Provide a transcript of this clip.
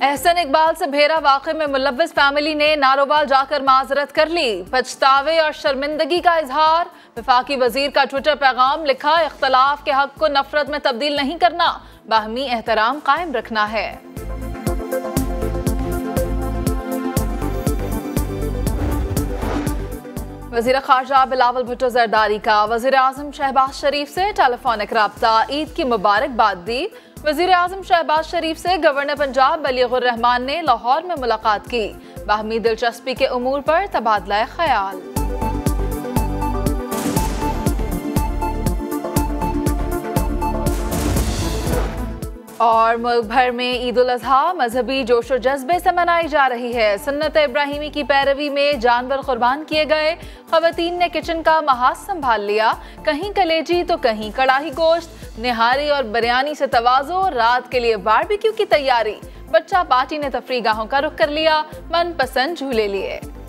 एहसन इकबाल से भेरा वाक़े में मुलव्विस फैमिली ने नारोवाल जाकर माजरत कर ली। पछतावे और शर्मिंदगी का इजहार। वफाकी वजीर का ट्विटर पैगाम लिखा, इख्तलाफ के हक को नफरत में तब्दील नहीं करना, बाहमी एहतराम कायम रखना है। वज़ीर ख़ारजा बिलावल भुट्टो ज़रदारी का वज़ीर आज़म शहबाज शरीफ से टेलीफोनिक रब्ता, ईद की मुबारकबाद दी। वज़ीर आज़म शहबाज शरीफ से गवर्नर पंजाब बलीगुर रहमान ने लाहौर में मुलाकात की। बाहमी दिलचस्पी के उमूर पर तबादला ख्याल। और मुल्क भर में ईद उल अज़हा मजहबी जोश और जज्बे से मनाई जा रही है। सुन्नत इब्राहिमी की पैरवी में जानवर कुर्बान किए गए। ख़वातीन ने किचन का महाज संभाल लिया, कहीं कलेजी तो कहीं कड़ाही गोश्त, निहारी और बिरयानी से तवाज़ो। रात के लिए बारबेक्यू की तैयारी। बच्चा पार्टी ने तफरीगाहों का रुख कर लिया, मनपसंद झूले लिए।